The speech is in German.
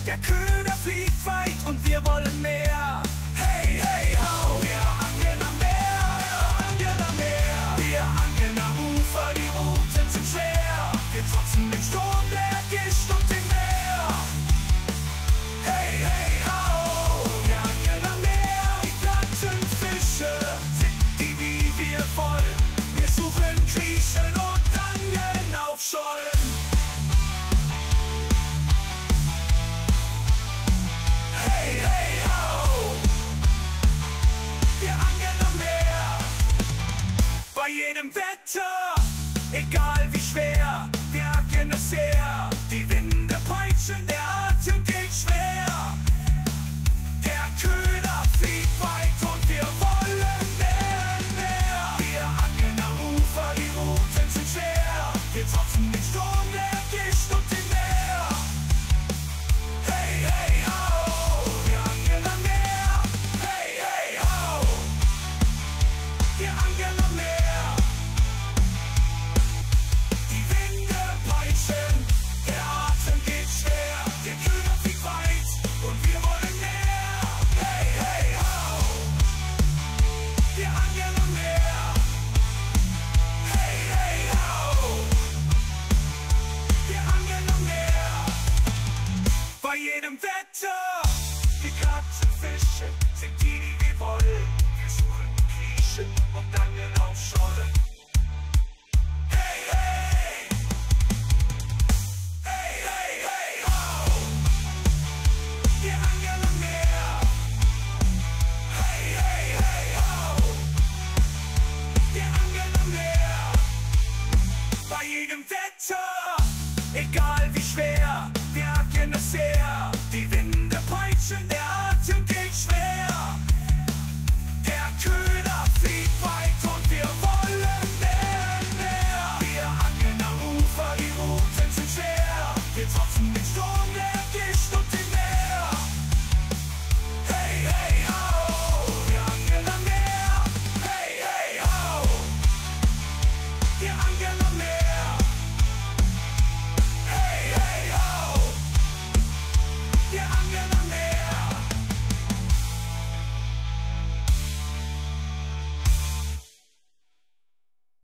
Der Köder fliegt weit und wir wollen mehr. Hey, hey, ho, wir angeln am Meer, wir angeln am Meer. Wir angeln am Ufer, die Routen sind schwer. Wir trotzen den Sturm, der Gischt und dem Meer. Hey, hey, ho, wir angeln am Meer. Die platten Fische sind die wie wir voll. Wir suchen Kriechen und angeln auf Schollen. Hey, hey, ho, wir angeln am Meer. Bei jedem Wetter, egal wie schwer, wir angeln es her. Die Winde peitschen, der Atem geht schwer. Der Köder fliegt weit und wir wollen mehr und mehr. Wir angeln am Ufer, die Routen sind schwer. Wir trotzen den Sturm, der Gischt und dem Meer. Hey, hey, ho, wir angeln am Meer. Hey, hey, ho, wir angeln am Meer. Die Winde peitschen, der Atem geht schwer. Der Köder fliegt weit und wir wollen mehr. Hey, hey, ho, wir angeln am Meer. Hey, hey, ho, wir angeln am Meer. Bei jedem Wetter, die glatten Fische sind die, die wir wollen. Wir suchen Kriechen und angeln auf Schollen. Hey, hey, hey, hey, hey, ho, wir angeln am Meer. Hey, hey, hey, ho, wir angeln am Meer. Bei jedem Wetter, egal wie schwer, wir angeln es her. Die Winde peitschen, der Atem geht schwer. Der Köder fliegt weit und wir wollen mehr und mehr. Wir angeln am Ufer, die Routen sind schwer. Wir trotzen den Sturm, der Gischt und dem Meer. Hey, hey, ho, wir angeln am Meer. Hey, hey, ho, wir angeln am Meer.